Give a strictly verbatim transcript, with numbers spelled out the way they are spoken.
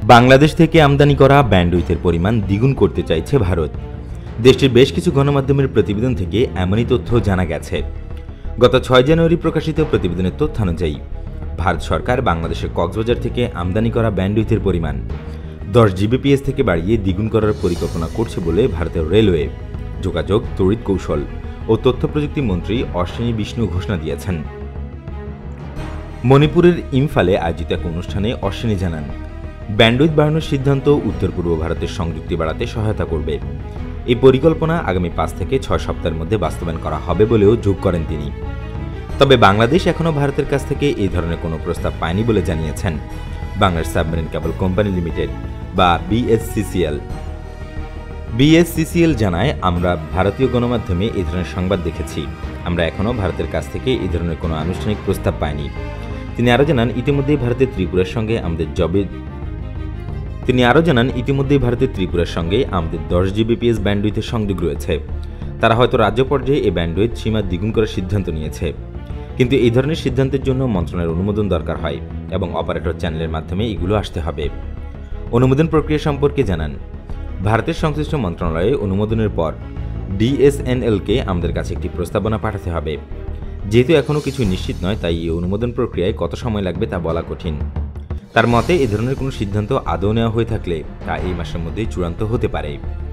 বাংলাদেশ থেকে আমদানি করা ব্যান্ডউইথের পরিমাণ দ্বিগুণ করতে চাইছে ভারত। দেশটির বেশ কিছু গণমাধ্যমের প্রতিবেদন থেকে এমনই তথ্য জানা গেছে। গত ছয় জানুয়ারি প্রকাশিত প্রতিবেদনের তথ্যানুযায়ী ভারত সরকার বাংলাদেশের কক্সবাজার থেকে আমদানি করা ব্যান্ডউইথের পরিমাণ দশ জিবিপিএস থেকে বাড়িয়ে দ্বিগুণ করার পরিকল্পনা করছে বলে ভারতের রেলওয়ে, যোগাযোগ, তড়িৎ কৌশল ও তথ্য প্রযুক্তি মন্ত্রী অশ্বিনী বিষ্ণু ঘোষণা দিয়েছেন। মণিপুরের ইম্ফলে আয়োজিত এক অনুষ্ঠানে অশ্বিনী জানান, ব্যান্ডউইথ বাড়ানোর সিদ্ধান্ত উত্তর পূর্ব ভারতের সংযুক্তি বাড়াতে সহায়তা করবে। এই পরিকল্পনা আগামী পাঁচ থেকে ছয় সপ্তাহের মধ্যে বাস্তবায়ন করা হবে বলেও যোগ করেন তিনি। তবে বাংলাদেশ এখনও ভারতের কাছ থেকে এই ধরনের কোনো প্রস্তাব পায়নি বলে জানিয়েছেন Bangladesh submarine cable company limited বা বিএসসিসিএল। বিএসসিসিএল জানায়, আমরা ভারতীয় গণমাধ্যমে এই ধরনের সংবাদ দেখেছি। আমরা এখনও ভারতের কাছ থেকে এই ধরনের কোনো আনুষ্ঠানিক প্রস্তাব পাইনি। তিনি আরও জানান, ইতিমধ্যেই ভারতের ত্রিপুরার সঙ্গে আমাদের জবে তিনি আরও জানান ইতিমধ্যেই ভারতের ত্রিপুরার সঙ্গে আমাদের দশ জিবিপিএস ব্যান্ডউইথের সংযোগ রয়েছে। তারা হয়তো রাজ্য পর্যায়ে এই ব্যান্ডউইথ সীমা দ্বিগুণ করার সিদ্ধান্ত নিয়েছে, কিন্তু এই ধরনের সিদ্ধান্তের জন্য মন্ত্রণালয়ের অনুমোদন দরকার হয় এবং অপারেটর চ্যানেলের মাধ্যমে এগুলো আসতে হবে। অনুমোদন প্রক্রিয়া সম্পর্কে জানান, ভারতের সংশ্লিষ্ট মন্ত্রণালয়ে অনুমোদনের পর ডিএসএনএলকে আমাদের কাছে একটি প্রস্তাবনা পাঠাতে হবে। যেহেতু এখনও কিছু নিশ্চিত নয়, তাই এই অনুমোদন প্রক্রিয়ায় কত সময় লাগবে তা বলা কঠিন। তার মতে, এ ধরনের কোনো সিদ্ধান্ত আদৌ নেওয়া হয়ে থাকলে তা এই মাসের মধ্যেই চূড়ান্ত হতে পারে।